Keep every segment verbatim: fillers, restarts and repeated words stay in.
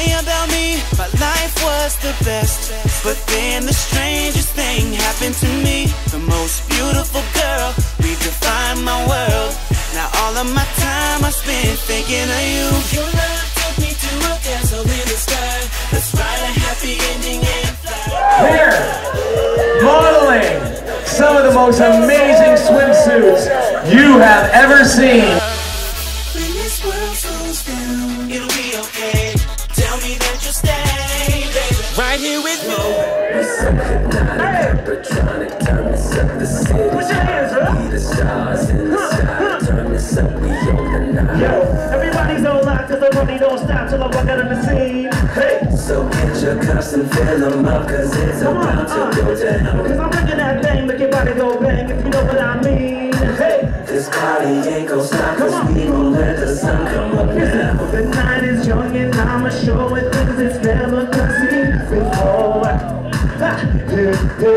me about me, my life was the best. But then the strangest thing happened to me. The most beautiful girl redefined my world. Now all of my time I spent thinking of you. Your love took me to a castle in the sky. Let's write a happy ending and fly. Here, modeling some of the most amazing swimsuits you have ever seen. When this world slows down, it'll be okay. Tell me that you'll stay, baby, right here with me. Hypnotic, turn this up the city. Put your hands up. Be the stars in the sky. Turn this up, we own the night. Yo, everybody's on lock cause the money don't stop till I walk out of the scene. Hey, so get your cups and fill them up, cause it's about to go down. Cause I'm looking at bang, make your body go bang, if you know what I mean. Hey, this party ain't gon' stop, cause we gon' let the sun come up now. the night is young and I'ma show it cause it's never seen before. Ha, hey,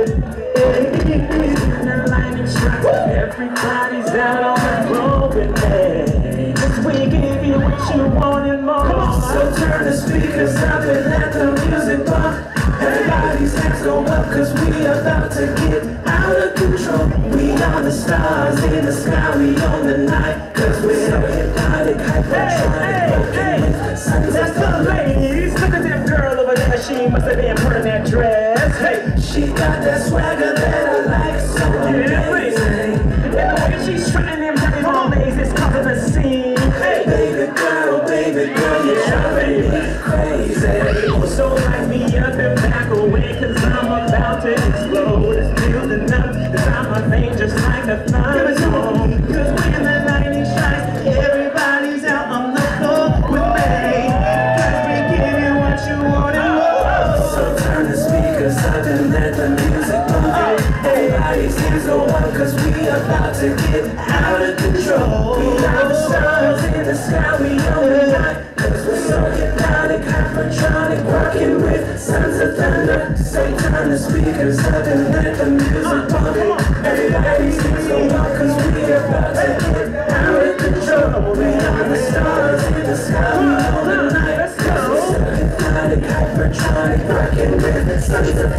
hey, hey. The lightning strikes, everybody's out on the floor with me. Cause we give you what you want and more. So turn the speakers up and let the music bump. Everybody's hands go up cause we about to get out of control. We are the stars in the sky, we own the night. Cause we're so hypnotic, hypnotic, hey, hey, that's the ladies. Look at that girl over there, she must have been putting that dress. Hey, she got that swagger that I like so amazing. And the way she's strutting them dirty long legs is causing a scene. Hey, baby girl, baby girl, you're driving me crazy. So light me up and back away cause I'm about to explode. It's building up, cause I'm a thing just like a thunderstorm. Cause when the lightning strikes, everybody's out on the floor with me. Cause we give you what you want and more. So turn the speakers up and let the music bump. Everybody's hands go up cause we about to get out of control. We are the stars in the sky, we own the night. Cause we're so hypnotic, hypertronic, working with sons of thunder. So turn the speakers up and let the music bump. Everybody's hands go up cause we about to get out of control. We are the stars in the sky, we own the night. Cause we're so hypnotic, hypertronic, working with sons of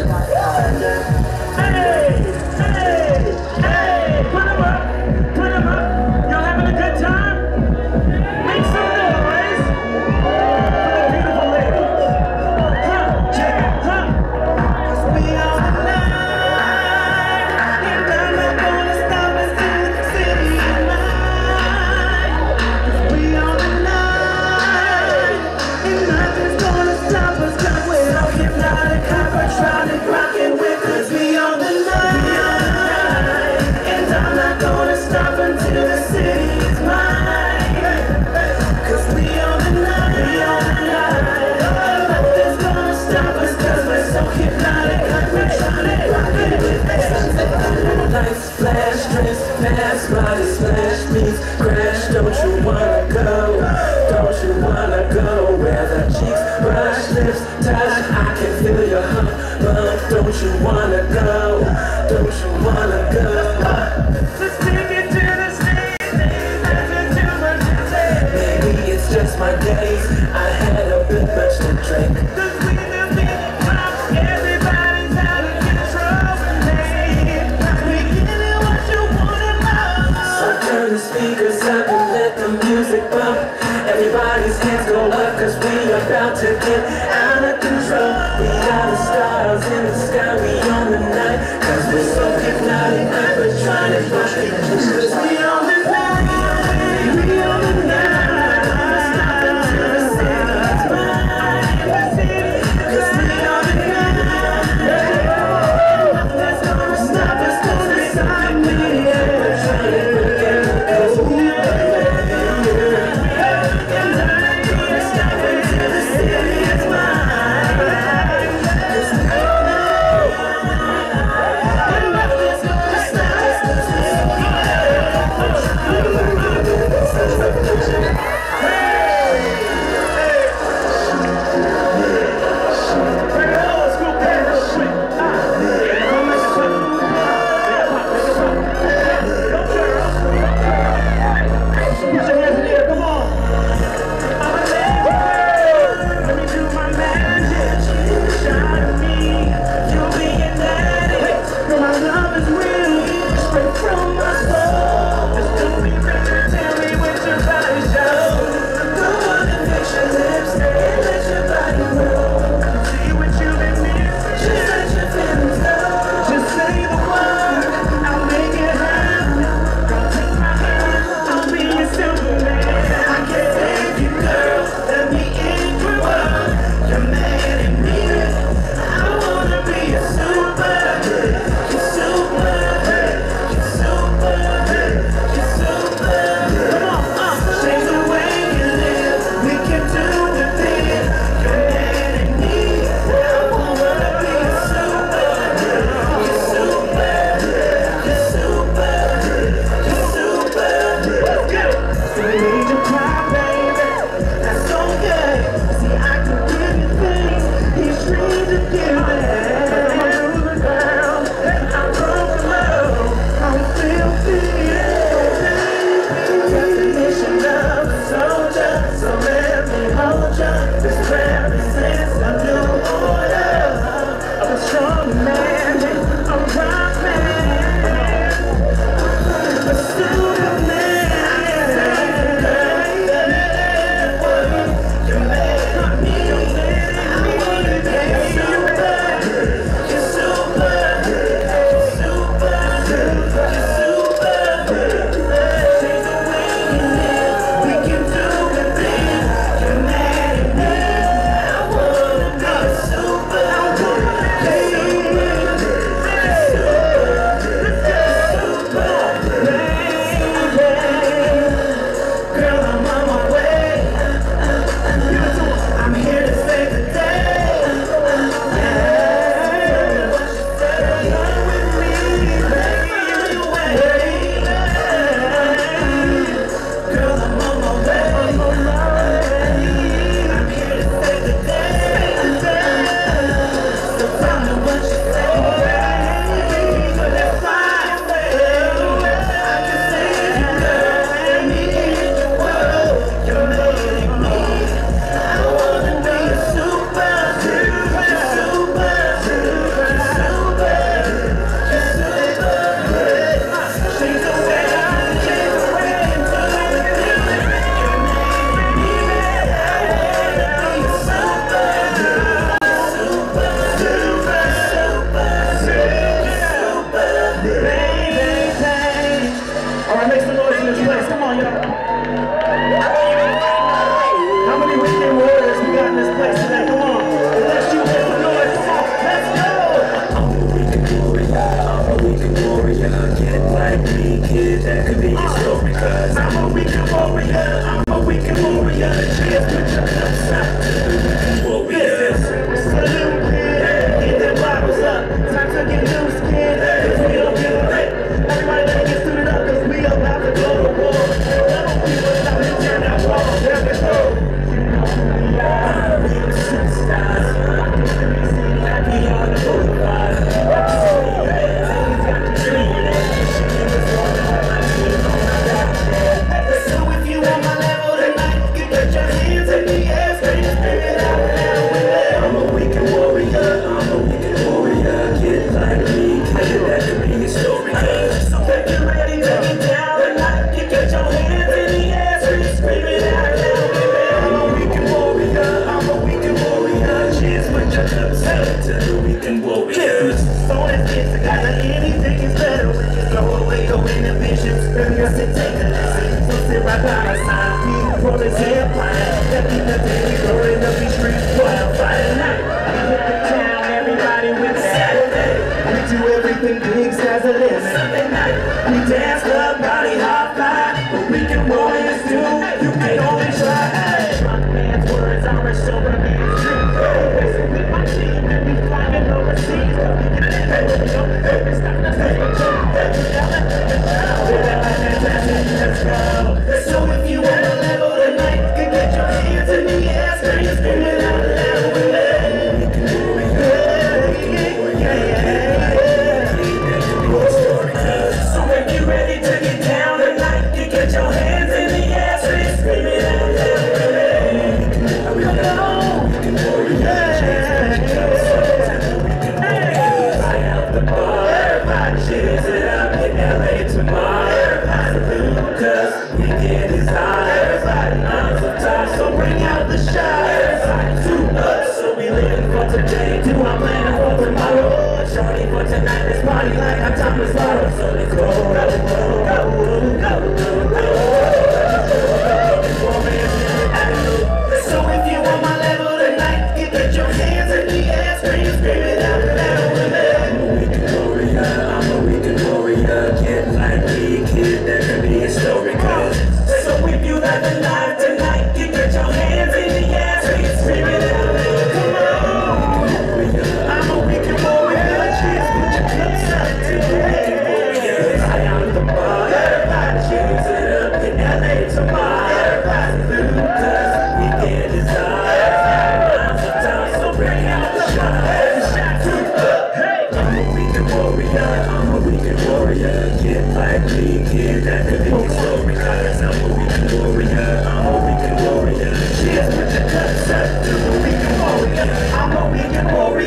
thunder. Hey, hey, hey, put them up, put them up. Y'all having a good time? Make some noise for the beautiful ladies. Huh, yeah, huh. Cause we are the night, and I'm not gonna stop until the city is mine. Cause we are the night, and nothing's gonna stop us cause we're so hypnotic, hypertronic, rocking with us. We are the night, and I'm not gonna stop until the city is mine. Cause we are the night, we are the night. Nothing's gonna stop us cause we're so hypnotic, hypertronic, rocking with us. Lights flash, dress fast, body splash, beats crash. Don't you wanna go? Don't you wanna go? Where the cheeks brush, lips touch, I can feel your hump, bump. Don't you wanna go? Don't you wanna go? Let's take it to the stage, nothing too much to say. Maybe it's just my days, I had a bit much to drink. Cause we the big pop, everybody's out of control with me. We give you what you want and more. So turn the speakers up and let the music bump. Everybody's hands go up cause we about to get out of control. We are the stars in the sky, we own the night. Cause we're so hypnotic, hypertronic, cause we own the night, we own the night. Stop until the city's mine. Cause we own the night. Nothing's gonna stop us cause we're so hypnotic, hypertronic, cause we own the night.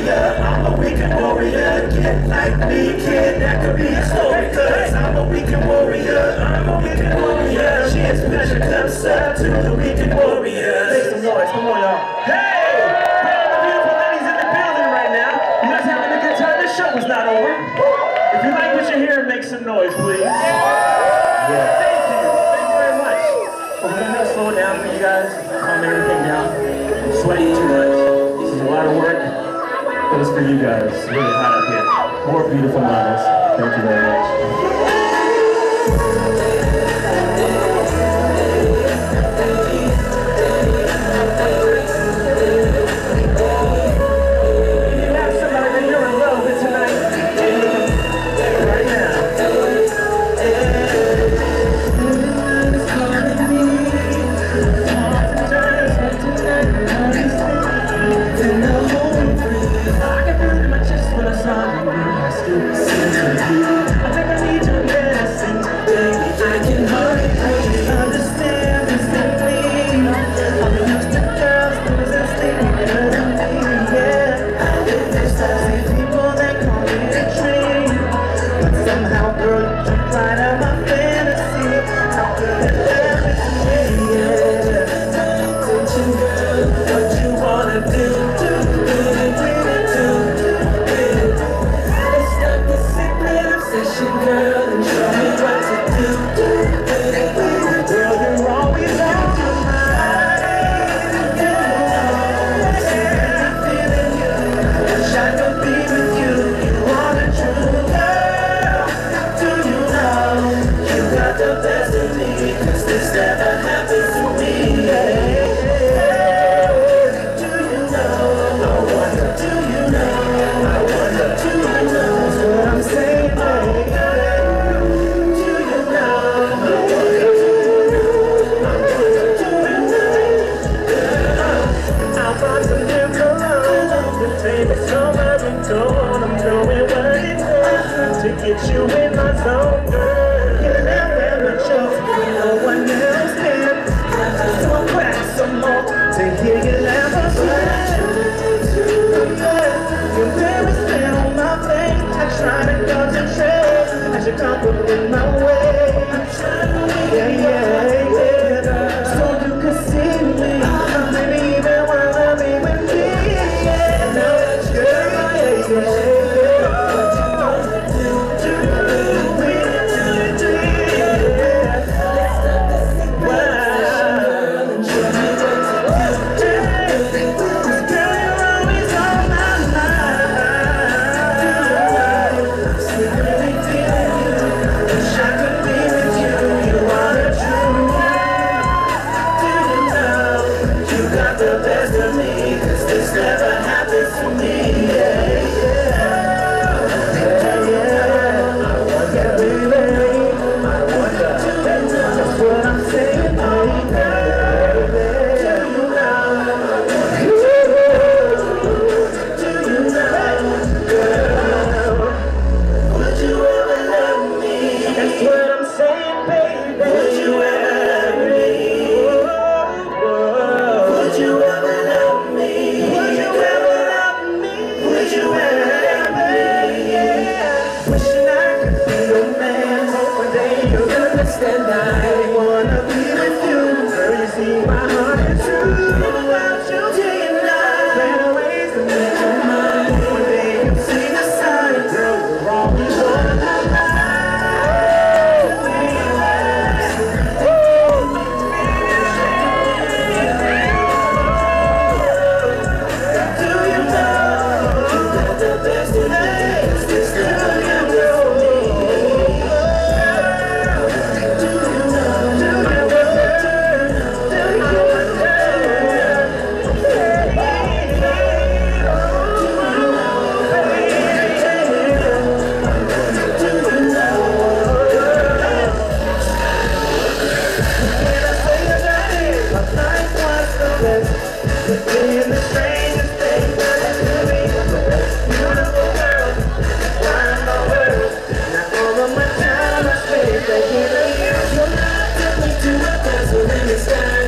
warrior, I'm a weekend warrior. Get like me, kid, that could be a story. Cause I'm a weekend warrior, I'm a weekend warrior. She is special, comes up to the weekend warrior. Make some noise, come on y'all. Hey! Hey, all the beautiful ladies in the building right now. You guys having a good time? This show is not over. If you like what you hear, make some noise, please. Yeah. Thank you. Thank you very much. Well, we're gonna slow it down for you guys. Calm everything down. I'm sweating too much. This is a lot of work. But it's for you guys. It's really hot up here. More beautiful models. Thank you very much.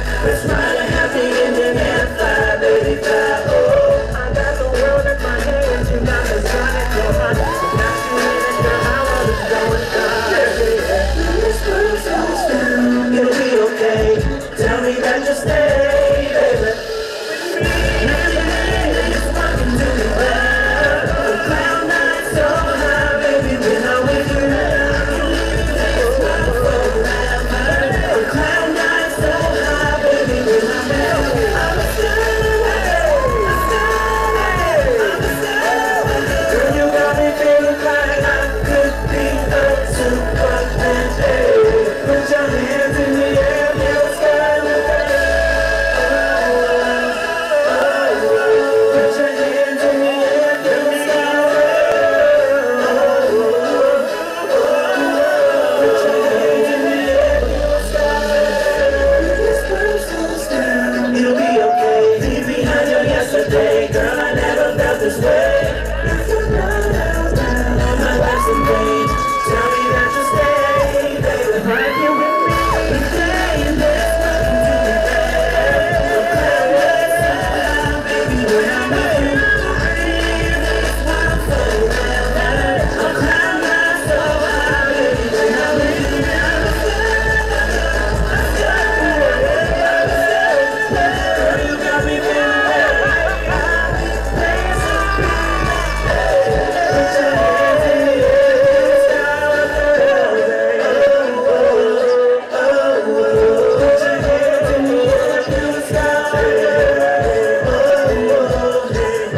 Let's ride a happy ending at five eighty-five. Oh, I got the world in my hands. other day. Girl, I never felt this way. If you love, love, love, my life's in vain. Tell me that you stay, baby. Right here with me, baby. There's nothing to be baby, when I'm with you. That's why I'm so glad. I'm climbing so high, baby, when I'm with you. Girl, you got me feeling that. Put your hands in the air, sky with the hell, baby. Oh, oh, oh. Put your hands in the air, to the sky, baby. Oh, oh, oh,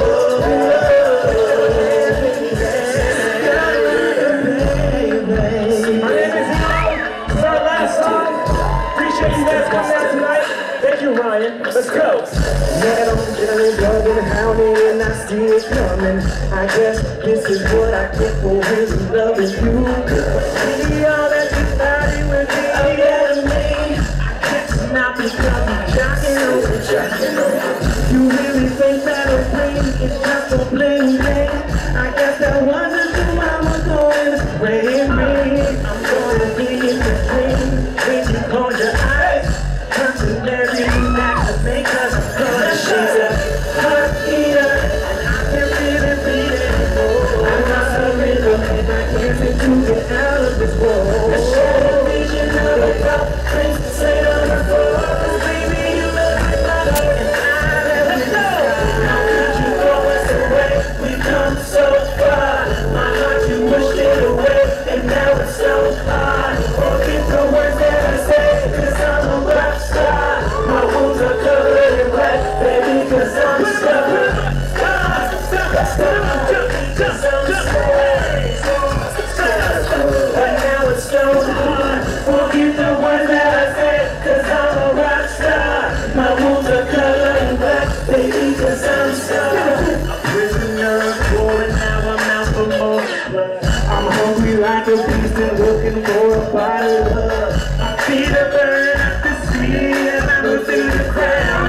oh. My name is ELoh. This is our last song. Appreciate you guys coming out tonight. Thank you, Ryan. Let's go. Man, I'm feeling drugged and hounded and I see it coming. I guess this is what I get for really loving you. See all that you started with me, oh yeah, me. I guess not because I'm jocking over, jocking over. You really think that a ring is just a bling bling? I guess that wasn't who I was going to bring me. I'm gonna be in the dream when you close your eyes. Touching every night to make us good. She's a hot eater, and I can't feel it beating anymore. I got some rhythm, and I can't seem to get out of this world. I share a vision of a cup, drinks to say on the floor. 'Cause baby, you look like butter, and I never know. How could you throw us away? We've come so far. My heart, you pushed it away, and now it's so hard. Forget the words that I say, 'cause I'm a rock star. My wounds are covered in black, baby, 'cause I'm stuck. But now it's so hard. Forget the words that I said, 'cause I'm a rock star. My wounds are covered in black, baby, 'cause I'm stuck. A prisoner of war, and now I'm out for more blood. I'm hungry like a beast and looking for a bottle of love. My feet are burning up the sea, and I'm losing the crown.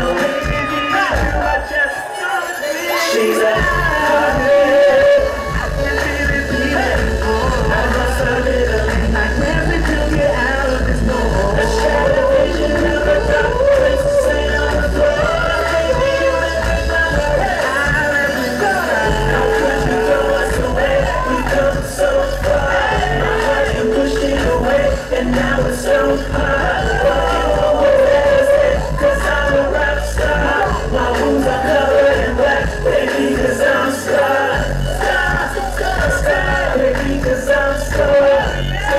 She's a hot lady. I can't feel it beat anymore. I must have it up, and I can't seem to get out of this mold. A shattered vision of a dark place to stay on the floor. Baby, you make me my heart. I let me go. How could you throw us away? We've come so far. My heart, you pushed it away, and now it's so hard. Forget the words that I said, 'cause I'm a rock star. My wounds are covered in black, baby, 'cause I'm scarred. Scarred, scarred, scarred, baby, 'cause I'm scarred.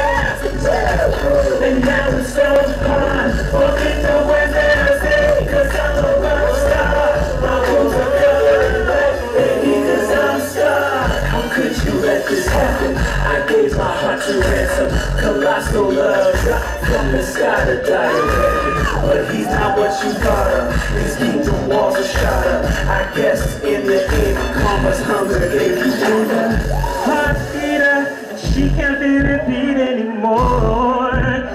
And now it's so hard. Forget the words that I said, 'cause I'm a rock star. My wounds are covered in black, baby, 'cause I'm scarred. How could you let this happen? I gave my heart to ransom. Colossal love dropped from the sky to die in heaven. But he's not what you thought of. These kingdom walls are shot up. I guess in the end, karma's hunger gave you dinner. Heart eater, and she can't feel it beat anymore.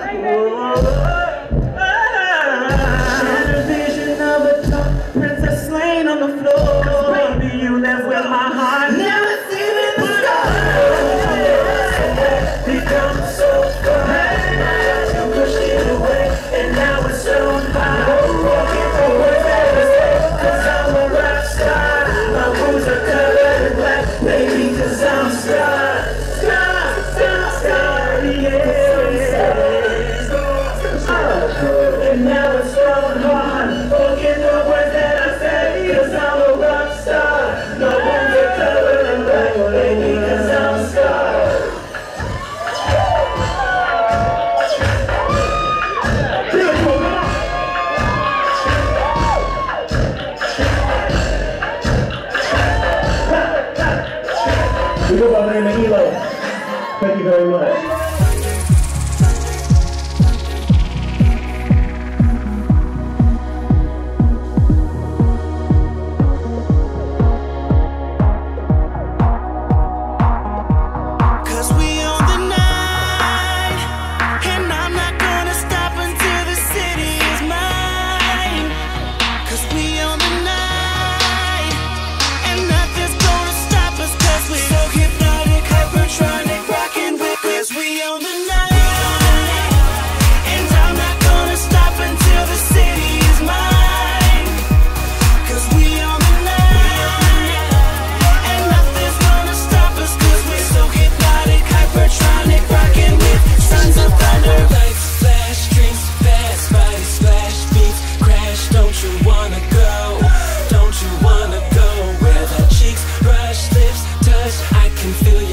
Shattered vision of a dark princess slain on the floor. 'Cause baby, you left with my heart. Now it's even the become so far. You pushed it away, and now it's so hard. Forget the words that I said, 'cause I'm a rock star. My wounds are covered in black, baby, 'cause I'm scarred. Scarred, scarred, scarred, yeah. And now it's so hard. Forget the words that I said, 'cause I'm a rock star. My wounds are covered in black, baby, 'cause I'm scarred. We go by the name of ELoh. Thank you very much. Cause we on the night, touch, I can feel